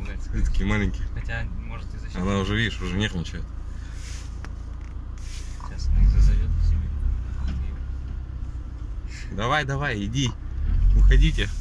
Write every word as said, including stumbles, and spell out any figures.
напугать. Такие маленькие. Хотя, может, и защитить. Она уже, видишь, уже нервничает. Сейчас она их зазовет к себе. Давай, давай, иди. Уходите.